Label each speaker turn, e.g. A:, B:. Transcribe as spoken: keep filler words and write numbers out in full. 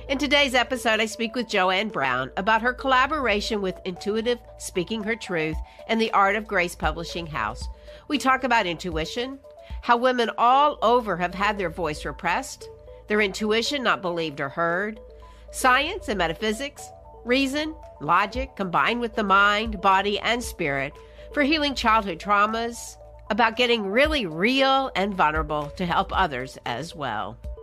A: In today's episode, I speak with Joanne Brown about her collaboration with Intuitive Speaking Her Truth and the Art of Grace Publishing House. We talk about intuition, how women all over have had their voice repressed, their intuition not believed or heard, science and metaphysics, reason, logic combined with the mind, body, and spirit for healing childhood traumas, about getting really real and vulnerable to help others as well.